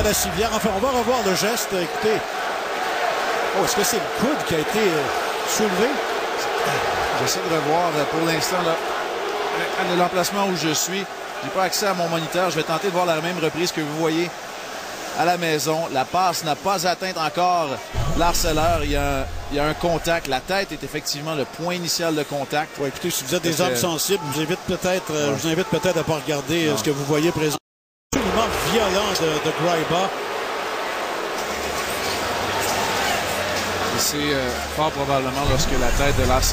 à la civière. Enfin, on va revoir le geste. Écoutez. Oh, est-ce que c'est le coude qui a été soulevé? J'essaie de revoir pour l'instant à l'emplacement où je suis. J'ai pas accès à mon moniteur. Je vais tenter de voir la même reprise que vous voyez à la maison. La passe n'a pas atteint encore l'harceleur. Il y a un contact. La tête est effectivement le point initial de contact. Ouais, écoutez, si vous êtes des hommes sensibles, je vous invite peut-être à ne pas regarder ce que vous voyez présentement. Absolument violent de Gryba. C'est fort probablement lorsque la tête de l'harceleur